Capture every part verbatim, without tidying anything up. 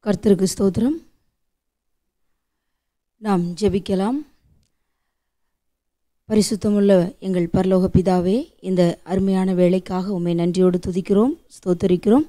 கர்த்தருக்கு ஸ்தோத்திரம். நாம் ஜெபிக்கலாம். பரிசுத்தமுள்ள எங்கள் பரலோக பிதாவே, இந்த அருமையான வேளைக்காக உம்மை நன்றியோடு துதிக்கிறோம், ஸ்தோத்தரிக்கிறோம்.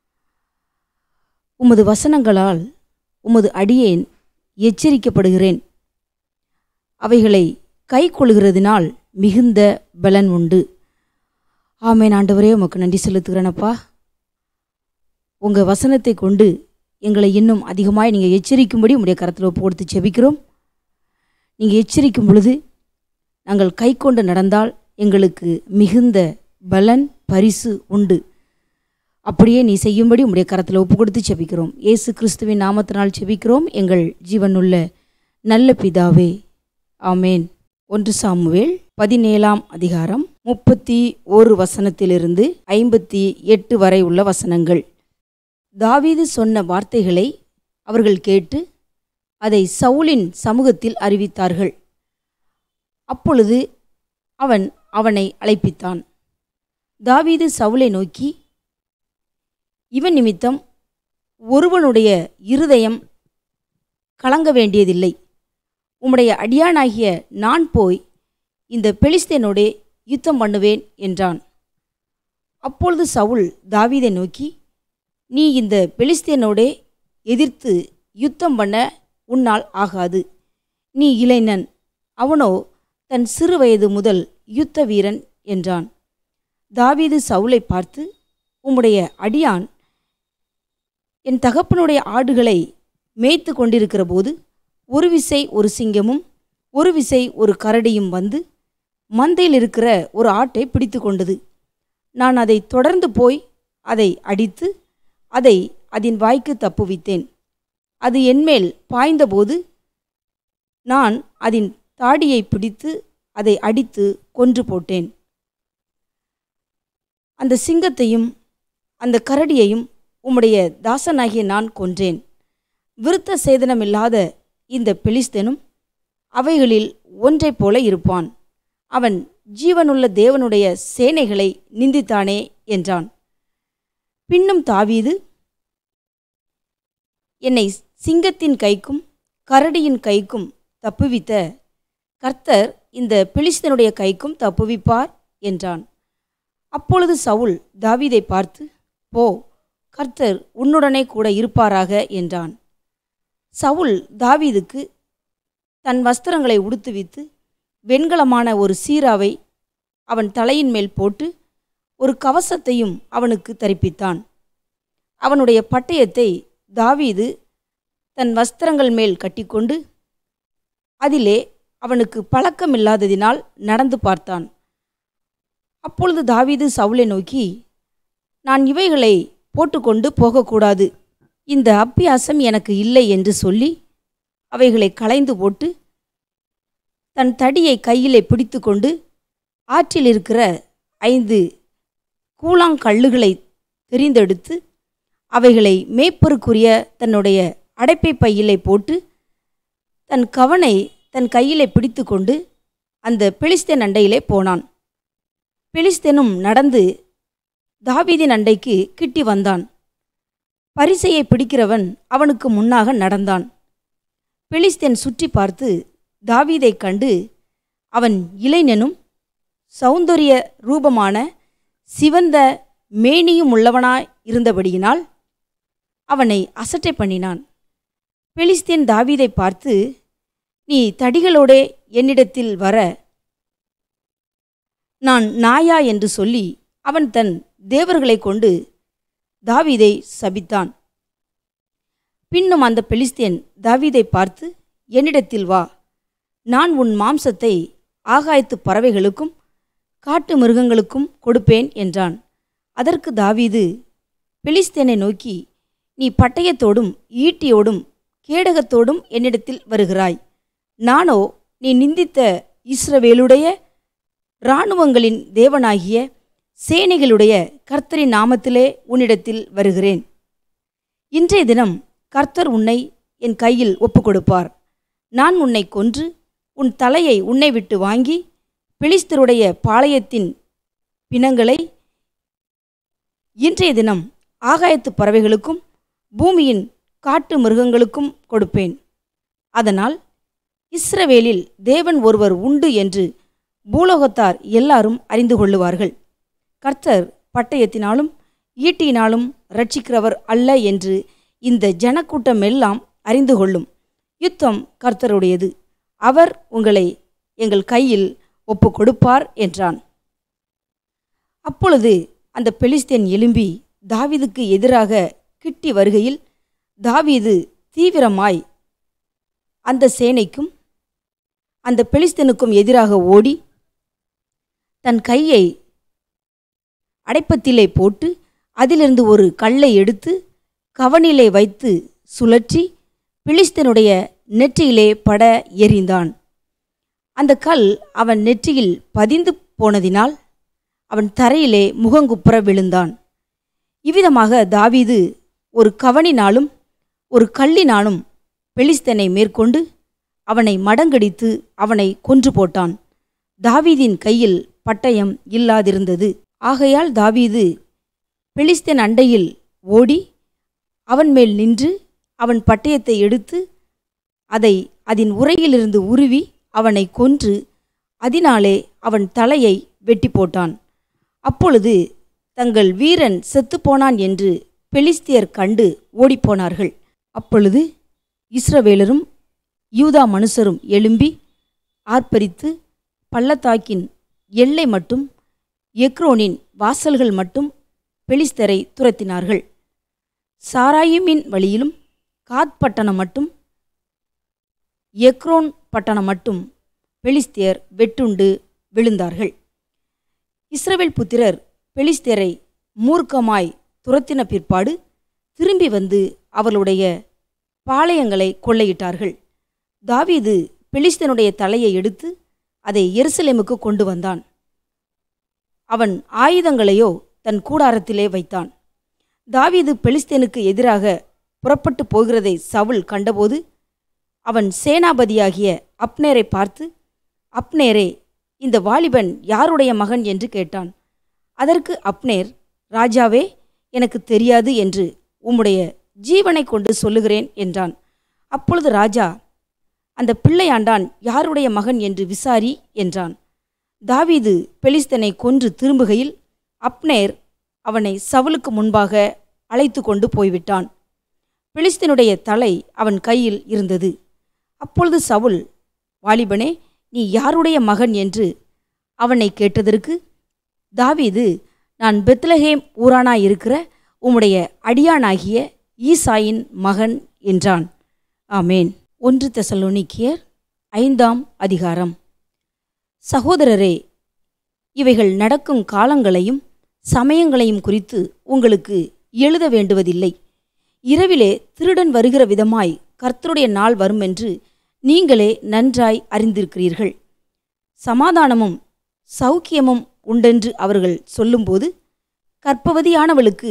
உமது வசனங்களால் உமது அடியேன் எச்சரிக்கப்படுகிறேன். அவைகளை கை கொள்கிறதினால் மிகுந்த பலன் உண்டு. ஆமேன். ஆண்டவரே, உமக்கு நன்றி செலுத்துகிறேனப்பா. உங்கள் வசனத்தை கொண்டு எங்களை இன்னும் அதிகமாக நீங்கள் எச்சரிக்கும்படி உங்களுடைய கரத்தில் ஒப்பு கொடுத்து ஜெபிக்கிறோம். நீங்கள் எச்சரிக்கும் பொழுது நாங்கள் கை கொண்டு நடந்தால் எங்களுக்கு மிகுந்த பலன் பரிசு உண்டு. அப்படியே நீ செய்யும்படி உங்களுடைய கரத்தில் ஒப்பு கொடுத்து ஜெபிக்கிறோம். இயேசு கிறிஸ்துவின் நாமத்தினால் ஜெபிக்கிறோம் எங்கள் ஜீவனுள்ள நல்ல பிதாவே, ஆமேன். ஒன்று சாமுவேல் பதினேழாம் அதிகாரம் முப்பத்தி ஒரு வசனத்திலிருந்து ஐம்பத்தி எட்டு வரை உள்ள வசனங்கள். தாவீது சொன்ன வார்த்தைகளை அவர்கள் கேட்டு அதை சவுலின் சமூகத்தில் அறிவித்தார்கள். அப்பொழுது அவன் அவனை அழைப்பித்தான். தாவீது சவுலை நோக்கி, இவன் நிமித்தம் ஒருவனுடைய இருதயம் கலங்க வேண்டியதில்லை. உம்முடைய அடியானாகிய நான் போய் இந்த பெலிஸ்தேனோடே யுத்தம் பண்ணுவேன் என்றான். அப்பொழுது சவுல் தாவீதை நோக்கி, நீ இந்த பெலிஸ்தேனோடே எதிர்த்து யுத்தம் பண்ண உன்னால் ஆகாது. நீ இளைஞன், அவனோ தன் சிறு வயது முதல் யுத்த வீரன் என்றான். தாவீது சவுலை பார்த்து, உம்முடைய அடியான் என் தகப்பனுடைய ஆடுகளை மேய்த்து கொண்டிருக்கிற போது ஒரு விசை ஒரு சிங்கமும் ஒரு விசை ஒரு கரடியும் வந்து மந்தையில் இருக்கிற ஒரு ஆட்டை பிடித்து கொண்டது. நான் அதை தொடர்ந்து போய் அதை அடித்து அதை அதன் வாய்க்கு தப்புவித்தேன். அது என்மேல் பாய்ந்தபோது நான் அதன் தாடியை பிடித்து அதை அடித்து கொன்று போட்டேன். அந்த சிங்கத்தையும் அந்த கரடியையும் உம்முடைய தாசனாகிய நான் கொன்றேன். விருத்த சேதனமில்லாத இந்த பெலிஸ்தனும் அவைகளில் ஒன்றை போல இருப்பான். அவன் ஜீவனுள்ள தேவனுடைய சேனைகளை நிந்தித்தானே என்றான். பின்னும் தாவீது, என்னை சிங்கத்தின் கைக்கும் கரடியின் கைக்கும் தப்புவித்த கர்த்தர் இந்த பெலிஸ்தனுடைய கைக்கும் தப்புவிப்பார் என்றான். அப்பொழுது சவுல் தாவீதை பார்த்து, போ, கர்த்தர் உன்னுடனே கூட இருப்பாராக என்றான். சவுல் தாவீதுக்கு தன் வஸ்திரங்களை உடுத்துவித்து வெண்கலமான ஒரு சீராவை அவன் தலையின் மேல் போட்டு ஒரு கவசத்தையும் அவனுக்கு தரிப்பித்தான். அவனுடைய பட்டயத்தை தாவீது தன் வஸ்திரங்கள் மேல் கட்டிக்கொண்டு அதிலே அவனுக்கு பழக்கமில்லாததினால் நடந்து பார்த்தான். அப்பொழுது தாவீது சவுலை நோக்கி, நான் இவைகளை போட்டுக்கொண்டு போகக்கூடாது, இந்த அப்பியாசம் எனக்கு இல்லை என்று சொல்லி அவைகளை களைந்து போட்டு தன் தடியை கையிலே பிடித்து கொண்டு ஆற்றில் இருக்கிற ஐந்து கூழாங்கல்லுகளை தெரிந்தெடுத்து அவைகளை மேய்ப்பருக்குரிய தன்னுடைய அடைப்பை பையிலே போட்டு தன் கவனை தன் கையிலே பிடித்து கொண்டு அந்த பெலிஸ்தேன் அண்டையிலே போனான். பெலிஸ்தேனும் நடந்து தாவீதின் அண்டைக்கு கிட்டி வந்தான். பரிசையை பிடிக்கிறவன் அவனுக்கு முன்னாக நடந்தான். பெலிஸ்தேன் சுற்றி பார்த்து தாவீதை கண்டு அவன் இளைஞனும் சௌந்தரிய ரூபமான சிவந்த மேனியும் உள்ளவனாய் இருந்தபடியினால் அவனை அசட்டை பண்ணினான். பெலிஸ்தேன் தாவீதை பார்த்து, நீ தடிகளோடே என்னிடத்தில் வர நான் நாயா என்று சொல்லி அவன் தன் தேவர்களை கொண்டு தாவீதை சபித்தான். பின்னும் அந்த பெலிஸ்தேன் தாவீதை பார்த்து, என்னிடத்தில் வா, நான் உன் மாம்சத்தை ஆகாயத்து பறவைகளுக்கும் காட்டு மிருகங்களுக்கும் கொடுப்பேன் என்றான். அதற்கு தாவீது பெலிஸ்தேனை நோக்கி, நீ பட்டயத்தோடும் ஈட்டியோடும் கேடகத்தோடும் என்னிடத்தில் வருகிறாய், நானோ நீ நிந்தித்த இஸ்ரவேலுடைய இராணுவங்களின் தேவனாகிய சேனைகளுடைய கர்த்தரின் நாமத்திலே உன்னிடத்தில் வருகிறேன். இன்றைய தினம் கர்த்தர் உன்னை என் கையில் ஒப்புக்கொடுப்பார். நான் உன்னை கொன்று உன் தலையை உன்னை விட்டு வாங்கி பெலிஸ்தருடைய பாளையத்தின் பிணங்களை இன்றைய தினம் ஆகாயத்து பறவைகளுக்கும் பூமியின் காட்டு மிருகங்களுக்கும் கொடுப்பேன். அதனால் இஸ்ரவேலில் தேவன் ஒருவர் உண்டு என்று பூலோகத்தார் எல்லாரும் அறிந்து கொள்ளுவார்கள். கர்த்தர் பட்டயத்தினாலும் ஈட்டியினாலும் இரட்சிக்கிறவர் அல்ல என்று இந்த ஜனக்கூட்டம் எல்லாம் அறிந்து கொள்ளும். யுத்தம் கர்த்தருடையது, அவர் உங்களை எங்கள் கையில் ஒப்பு கொடுப்பார் என்றான். அப்பொழுது அந்த பெலிஸ்தேன் எழும்பி தாவீதுக்கு எதிராக கிட்டி வருகையில் தாவீது தீவிரமாய் அந்த சேனைக்கும் அந்த பெலிஸ்தனுக்கும் எதிராக ஓடி தன் கையை அடைப்பத்திலே போட்டு அதிலிருந்து ஒரு கல்லை எடுத்து கவனிலே வைத்து சுழற்றி பெலிஸ்தனுடைய நெற்றியிலே பட எறிந்தான். அந்த கல் அவன் நெற்றியில் பதிந்து போனதினால் அவன் தரையிலே முகங்குப்புற விழுந்தான். இவ்விதமாக தாவீது ஒரு கவனினாலும் ஒரு கல்லினாலும் பெலிஸ்தனை மேற்கொண்டு அவனை மடங்கடித்து அவனை கொன்று போட்டான். தாவீதின் கையில் பட்டயம் இல்லாதிருந்தது. ஆகையால் தாவீது பெலிஸ்தன் அண்டையில் ஓடி அவன் மேல் நின்று அவன் பட்டயத்தை எடுத்து அதை அதன் உறையிலிருந்து உருவி அவனை கொன்று அதனாலே அவன் தலையை வெட்டி போட்டான். அப்பொழுது தங்கள் வீரன் செத்துப்போனான் என்று பெலிஸ்தியர் கண்டு ஓடிப்போனார்கள். அப்பொழுது இஸ்ரவேலரும் யூதா மனுஷரும் எழும்பி ஆர்ப்பரித்து பள்ளத்தாக்கின் எல்லை மட்டும் எக்ரோனின் வாசல்கள் மட்டும் பெலிஸ்தரை துரத்தினார்கள். சாராயிமின் வழியிலும் காத் பட்டணம் மட்டும் எக்ரோன் பட்டணம் மட்டும் பெலிஸ்தியர் வெட்டுண்டு விழுந்தார்கள். இஸ்ரவேல் புத்திரர் பெலிஸ்தியரை மூர்க்கமாய் துரத்தின பிற்பாடு திரும்பி வந்து அவர்களுடைய பாளையங்களை கொள்ளையிட்டார்கள். தாவீது பெலிஸ்தனுடைய தலையை எடுத்து அதை எருசலேமுக்கு கொண்டு வந்தான். அவன் ஆயுதங்களையோ தன் கூடாரத்திலே வைத்தான். தாவீது பெலிஸ்தேனுக்கு எதிராக புறப்பட்டு போகிறதை சவுல் கண்டபோது அவன் சேனாபதியாகிய அப்னேரை பார்த்து, அப்னேரே, இந்த வாலிபன் யாருடைய மகன் என்று கேட்டான். அதற்கு அப்னேர், ராஜாவே, எனக்கு தெரியாது என்று உம்முடைய ஜீவனை கொண்டு சொல்லுகிறேன் என்றான். அப்பொழுது ராஜா, அந்த பிள்ளையாண்டான் யாருடைய மகன் என்று விசாரி என்றான். தாவீது பெலிஸ்தனை கொன்று திரும்புகையில் அப்னேர் அவனை சவுலுக்கு முன்பாக அழைத்து கொண்டு போய்விட்டான். பெலிஸ்தனுடைய தலை அவன் கையில் இருந்தது. அப்பொழுது சவுல், வாலிபனே, நீ யாருடைய மகன் என்று அவனை கேட்டதற்கு தாவீது, நான் பெத்லகேம் ஊரானாயிருக்கிற உம்முடைய அடியானாகிய ஈசாயின் மகன் என்றான். ஆமேன். ஒன்று தெசலோனிக்கேயர் ஐந்தாம் அதிகாரம். சகோதரரே, இவைகள் நடக்கும் காலங்களையும் சமயங்களையும் குறித்து உங்களுக்கு எழுத வேண்டுவதில்லை. இரவிலே திருடன் வருகிற விதமாய் கர்த்தருடைய நாள் வரும் என்று நீங்களே நன்றாய் அறிந்திருக்கிறீர்கள். சமாதானமும் சௌக்கியமும் உண்டென்று அவர்கள் சொல்லும்போது கர்ப்பவதியானவளுக்கு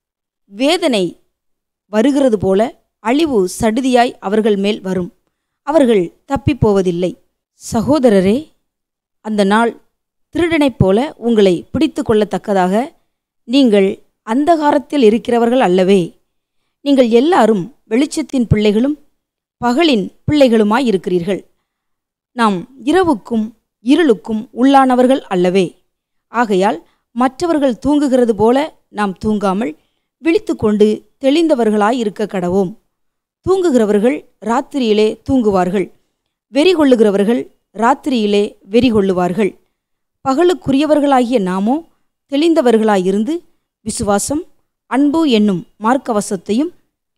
வேதனை வருகிறது போல அழிவு சடுதியாய் அவர்கள் மேல் வரும். அவர்கள் தப்பிப்போவதில்லை. சகோதரரே, அந்த நாள் திருடனைப் போல உங்களை பிடித்து கொள்ளத்தக்கதாக நீங்கள் அந்தகாரத்தில் இருக்கிறவர்கள் அல்லவே. நீங்கள் எல்லாரும் வெளிச்சத்தின் பிள்ளைகளும் பகலின் பிள்ளைகளுமாயிருக்கிறீர்கள். நாம் இரவுக்கும் இருளுக்கும் உள்ளானவர்கள் அல்லவே. ஆகையால் மற்றவர்கள் தூங்குகிறது போல நாம் தூங்காமல் விழித்து கொண்டு தெளிந்தவர்களாயிருக்க கடவோம். தூங்குகிறவர்கள் ராத்திரியிலே தூங்குவார்கள், வெறி கொள்ளுகிறவர்கள் ராத்திரியிலே வெறி கொள்ளுவார்கள். பகலுக்குரியவர்களாகிய நாமோ தெளிந்தவர்களாயிருந்து விசுவாசம், அன்பு என்னும் மார்க்கவசத்தையும்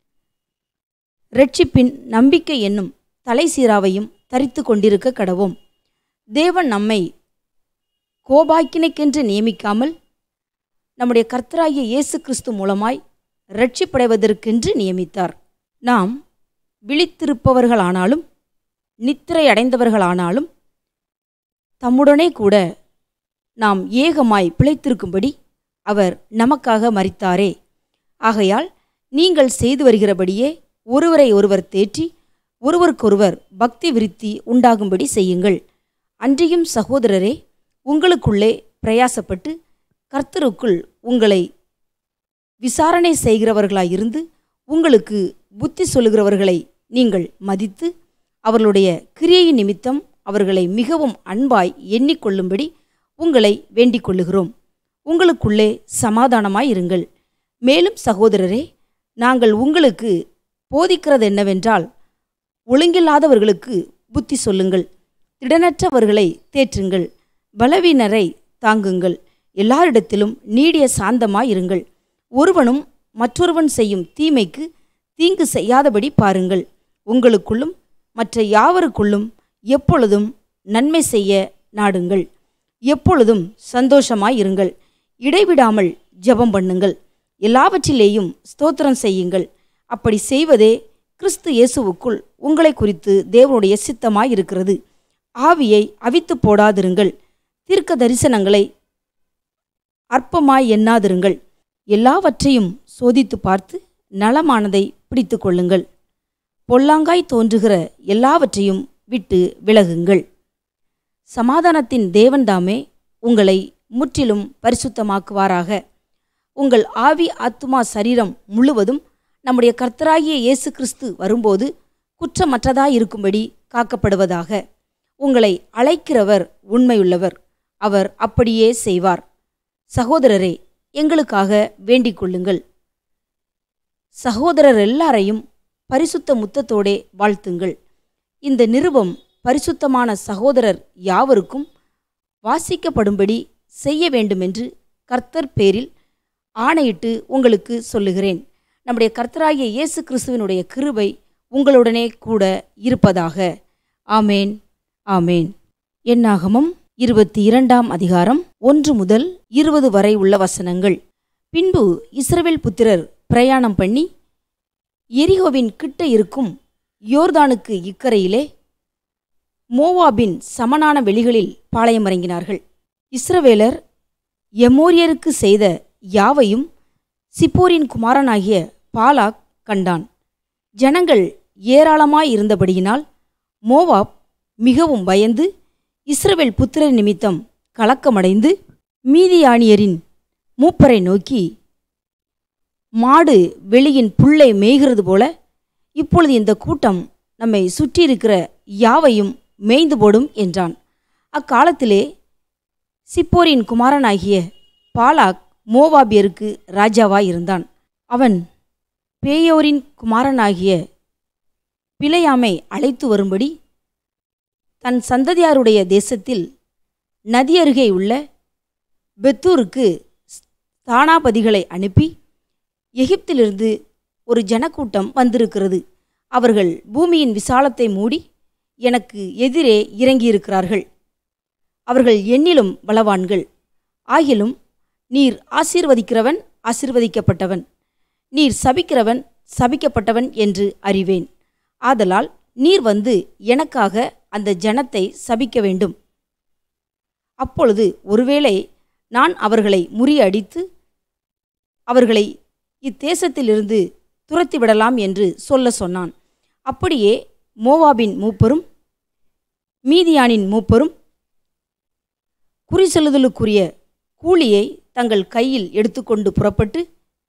இரட்சிப்பின் நம்பிக்கை என்னும் தலைசீராவையும் தரித்து கொண்டிருக்க கடவோம். தேவன் நம்மை கோபாக்கினைக்கென்று நியமிக்காமல் நம்முடைய கர்த்தராகிய இயேசு கிறிஸ்து மூலமாய் இரட்சிப்படைவதற்கென்று நியமித்தார். நாம் விழித்திருப்பவர்களானாலும் நித்திரை அடைந்தவர்களானாலும் தம்முடனே கூட நாம் ஏகமாய் பிழைத்திருக்கும்படி அவர் நமக்காக மரித்தாரே. ஆகையால் நீங்கள் செய்து வருகிறபடியே ஒருவரை ஒருவர் தேற்றி ஒருவருக்கொருவர் பக்தி விருத்தி உண்டாகும்படி செய்யுங்கள். அன்றியும் சகோதரரே, உங்களுக்குள்ளே பிரயாசப்பட்டு கர்த்தருக்குள் உங்களை விசாரணை செய்கிறவர்களாயிருந்து உங்களுக்கு புத்தி சொல்லுகிறவர்களை நீங்கள் மதித்து அவர்களுடைய கிரியை நிமித்தம் அவர்களை மிகவும் அன்பாய் எண்ணிக்கொள்ளும்படி உங்களை வேண்டிக் கொள்ளுகிறோம். உங்களுக்குள்ளே சமாதானமாயிருங்கள். மேலும் சகோதரரே, நாங்கள் உங்களுக்கு போதிக்கிறது என்னவென்றால், ஒழுங்கில்லாதவர்களுக்கு புத்தி சொல்லுங்கள், திடனற்றவர்களை தேற்றுங்கள், பலவீனரை தாங்குங்கள், எல்லாரிடத்திலும் நீடிய சாந்தமாயிருங்கள். ஒருவனும் மற்றொருவன் செய்யும் தீமைக்கு தீங்கு செய்யாதபடி பாருங்கள். உங்களுக்குள்ளும் மற்ற யாவருக்குள்ளும் எப்பொழுதும் நன்மை செய்ய நாடுங்கள். எப்பொழுதும் சந்தோஷமாயிருங்கள். இடைவிடாமல் ஜெபம் பண்ணுங்கள். எல்லாவற்றிலேயும் ஸ்தோத்திரம் செய்யுங்கள். அப்படி செய்வதே கிறிஸ்து இயேசுவுக்குள் உங்களை குறித்து தேவனுடைய சித்தமாயிருக்கிறது. ஆவியை அவித்து போடாதிருங்கள். தீர்க்க தரிசனங்களை அற்பமாய் எண்ணாதிருங்கள். எல்லாவற்றையும் சோதித்து பார்த்து நலமானதை பிடித்து கொள்ளுங்கள். பொல்லாங்காய் தோன்றுகிற எல்லாவற்றையும் விட்டு விலகுங்கள். சமாதானத்தின் தேவன்தாமே உங்களை முற்றிலும் பரிசுத்தமாக்குவாராக. உங்கள் ஆவி, ஆத்துமா, சரீரம் முழுவதும் நம்முடைய கர்த்தராகிய இயேசு கிறிஸ்து வரும்போது குற்றமற்றதாயிருக்கும்படி காக்கப்படுவதாக. உங்களை அழைக்கிறவர் உண்மையுள்ளவர். அவர் அப்படியே செய்வார். சகோதரரே, எங்களுக்காக வேண்டிக் கொள்ளுங்கள். சகோதரர் எல்லாரையும் பரிசுத்த முத்தத்தோடே வாழ்த்துங்கள். இந்த நிருபம் பரிசுத்தமான சகோதரர் யாவருக்கும் வாசிக்கப்படும்படி செய்ய வேண்டுமென்று கர்த்தர் பேரில் ஆணையிட்டு உங்களுக்கு சொல்லுகிறேன். நம்முடைய கர்த்தராகிய இயேசு கிறிஸ்துவினுடைய கிருபை உங்களுடனே கூட இருப்பதாக. ஆமேன், ஆமேன். என்னாகமம் இருபத்தி இரண்டாம் அதிகாரம் ஒன்று முதல் இருபது வரை உள்ள வசனங்கள். பின்பு இஸ்ரவேல் புத்திரர் பிரயாணம் பண்ணி எரிகோவின் கிட்ட இருக்கும் யோர்தானுக்கு இக்கரையிலே மோவாபின் சமனான வெளிகளில் பாளையமிறங்கினார்கள். இஸ்ரவேலர் எமோரியருக்கு செய்த யாவையும் சிப்போரின் குமாரனாகிய பாலாக் கண்டான். ஜனங்கள் ஏராளமாயிருந்தபடியினால் மோவாப் மிகவும் பயந்து இஸ்ரவேல் புத்திரர் நிமித்தம் கலக்கமடைந்து மீதியானியரின் மூப்பரை நோக்கி, மாடு வெளியின் புல்லை மேய்கிறது போல இப்பொழுது இந்த கூட்டம் நம்மை சுற்றியிருக்கிற யாவையும் மேய்ந்து போடும் என்றான். அக்காலத்திலே சிப்போரின் குமாரனாகிய பாலாக் மோவாபியருக்கு ராஜாவாயிருந்தான். அவன் பேயோரின் குமாரனாகிய பிலேயாமை அழைத்து வரும்படி தன் சந்ததியாருடைய தேசத்தில் நதி அருகே உள்ள பெத்தூருக்கு ஸ்தானாபதிகளை அனுப்பி, எகிப்திலிருந்து ஒரு ஜனக்கூட்டம் வந்திருக்கிறது. அவர்கள் பூமியின் விசாலத்தை மூடி எனக்கு எதிரே இறங்கியிருக்கிறார்கள். அவர்கள் எண்ணிலும் பலவான்கள். ஆகிலும் நீர் ஆசீர்வதிக்கிறவன் ஆசீர்வதிக்கப்பட்டவன், நீர் சபிக்கிறவன் சபிக்கப்பட்டவன் என்று அறிவேன். ஆதலால் நீர் வந்து எனக்காக அந்த ஜனத்தை சபிக்க வேண்டும். அப்பொழுது ஒருவேளை நான் அவர்களை முறியடித்து அவர்களை இத்தேசத்திலிருந்து துரத்திவிடலாம் என்று சொல்ல சொன்னான். அப்படியே மோவாபின் மூப்பரும் மீதியானின் மூப்பரும் குறி செல்லுதலுக்குரிய கூலியை தங்கள் கையில் எடுத்துக்கொண்டு புறப்பட்டு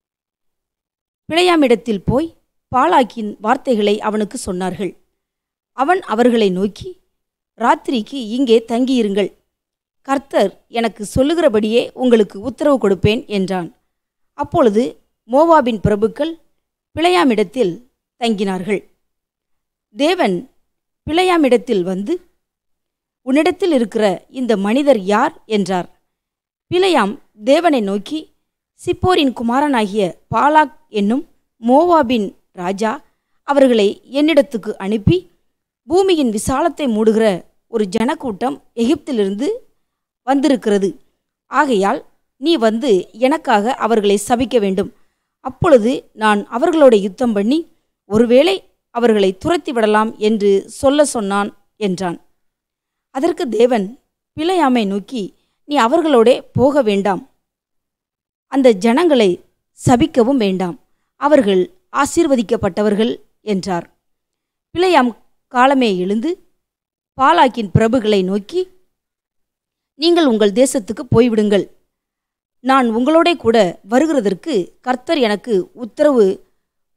பிலேயாமிடத்தில் போய் பாலாக்கின் வார்த்தைகளை அவனுக்கு சொன்னார்கள். அவன் அவர்களை நோக்கி, ராத்திரிக்கு இங்கே தங்கியிருங்கள், கர்த்தர் எனக்கு சொல்லுகிறபடியே உங்களுக்கு உத்தரவு கொடுப்பேன் என்றான். அப்பொழுது மோவாபின் பிரபுக்கள் பிலேயாமிடத்தில் தங்கினார்கள். தேவன் பிலேயாமிடத்தில் வந்து, உன்னிடத்தில் இருக்கிற இந்த மனிதர் யார் என்றார். பிலேயாம் தேவனை நோக்கி, சிப்போரின் குமாரனாகிய பாலாக் என்னும் மோவாபின் ராஜா அவர்களை என்னிடத்துக்கு அனுப்பி, பூமியின் விசாலத்தை மூடுகிற ஒரு ஜனக்கூட்டம் எகிப்திலிருந்து வந்திருக்கிறது. ஆகையால் நீ வந்து எனக்காக அவர்களை சபிக்க வேண்டும். அப்பொழுது நான் அவர்களோட யுத்தம் பண்ணி ஒருவேளை அவர்களை துரத்தி விடலாம் என்று சொல்ல சொன்னான் என்றான். அதற்கு தேவன் பிலேயாமை நோக்கி, நீ அவர்களோடே போக வேண்டாம், அந்த ஜனங்களை சபிக்கவும் வேண்டாம், அவர்கள் ஆசீர்வதிக்கப்பட்டவர்கள் என்றார். பிலேயாம் காலமே எழுந்து பாலாக்கின் பிரபுகளை நோக்கி, நீங்கள் உங்கள் தேசத்துக்கு போய்விடுங்கள், நான் உங்களோட கூட வருகிறதற்கு கர்த்தர் எனக்கு உத்தரவு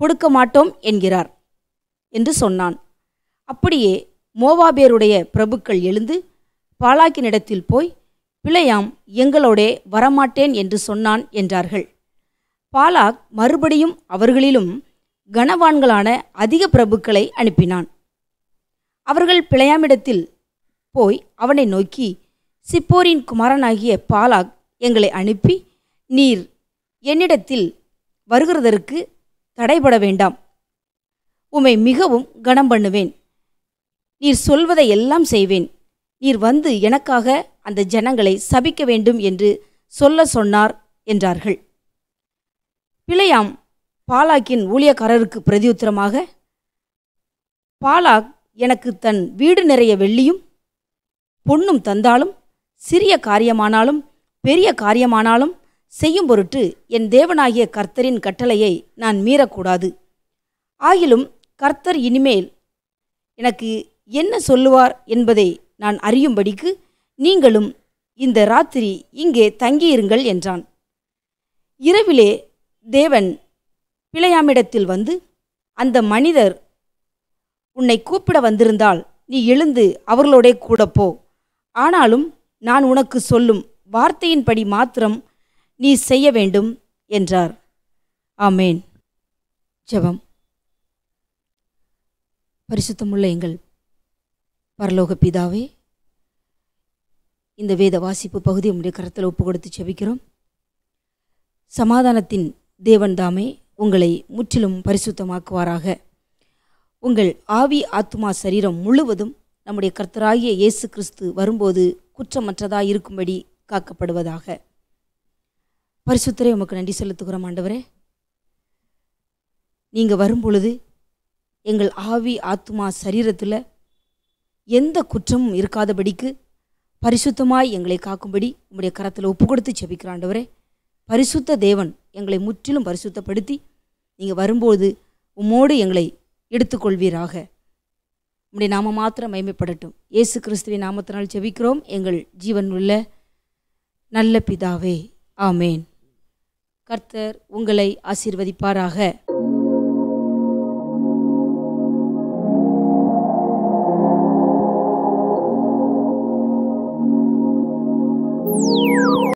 கொடுக்க மாட்டோம் என்கிறார் என்று சொன்னான். அப்படியே மோவாபியருடைய பிரபுக்கள் எழுந்து பாலாக்கினிடத்தில் போய், பிலேயாம் எங்களோடே வரமாட்டேன் என்று சொன்னான் என்றார்கள். பாலாக் மறுபடியும் அவர்களிலும் கனவான்களான அதிக பிரபுக்களை அனுப்பினான். அவர்கள் பிலேயாமிடத்தில் போய் அவனை நோக்கி, சிப்போரின் குமாரனாகிய பாலாக் எங்களை அனுப்பி, நீர் என்னிடத்தில் வருகிறதற்கு தடைபட வேண்டாம், உம்மை மிகவும் கனம் பண்ணுவேன், நீர் சொல்வதை எல்லாம் செய்வேன், நீர் வந்து எனக்காக அந்த ஜனங்களை சபிக்க வேண்டும் என்று சொல்ல சொன்னார் என்றார்கள். பிலேயாம் பாலாக்கின் ஊழியக்காரருக்கு பிரதியுத்தரமாக, பாலாக் எனக்கு தன் வீடு நிறைய வெள்ளியும் பொன்னும் தந்தாலும், சிறிய காரியமானாலும் பெரிய காரியமானாலும் செய்யும் பொருட்டு என் தேவனாகிய கர்த்தரின் கட்டளையை நான் மீறக்கூடாது. ஆகிலும் கர்த்தர் இனிமேல் எனக்கு என்ன சொல்லுவார் என்பதை நான் அறியும்படிக்கு நீங்களும் இந்த ராத்திரி இங்கே தங்கியிருங்கள் என்றான். இரவிலே தேவன் பிலேயாமிடத்தில் வந்து, அந்த மனிதர் உன்னை கூப்பிட வந்திருந்தால் நீ எழுந்து அவர்களோடே கூட போ, ஆனாலும் நான் உனக்கு சொல்லும் வார்த்தையின்படி மாத்திரம் நீ செய்ய வேண்டும் என்றார். ஆமேன். ஜெபம். பரிசுத்தமுள்ள எங்கள் பரலோக பிதாவே, இந்த வேத வாசிப்பு பகுதி உம்முடைய கரத்தில் ஒப்பு கொடுத்து ஜெபிக்கிறோம். சமாதானத்தின் தேவன் தாமே உங்களை முற்றிலும் பரிசுத்தமாக்குவாராக. உங்கள் ஆவி ஆத்துமா சரீரம் முழுவதும் நம்முடைய கர்த்தராகிய இயேசு கிறிஸ்து வரும்போது குற்றமற்றதாக இருக்கும்படி காக்கப்படுவதாக. பரிசுத்தரே, உமக்கு நன்றி செலுத்துகிறோம் ஆண்டவரே. நீங்கள் வரும்பொழுது எங்கள் ஆவி ஆத்துமா சரீரத்தில் எந்த குற்றமும் இருக்காதபடிக்கு பரிசுத்தமாய் எங்களை காக்கும்படி உம்முடைய கரத்தில் ஒப்பு கொடுத்து ஜெபிக்கிற ஆண்டவரே. பரிசுத்த தேவன் எங்களை முற்றிலும் பரிசுத்தப்படுத்தி நீங்கள் வரும்போது உம்மோடு எங்களை எடுத்துக்கொள்வீராக. உம்முடைய நாம மாத்திரம் மகிமைப்படட்டும். இயேசு கிறிஸ்துவின் நாமத்தினால் ஜெபிக்கிறோம் எங்கள் ஜீவன் உள்ள நல்ல பிதாவே. ஆமேன். கர்த்தர் உங்களை ஆசீர்வதிப்பாராக.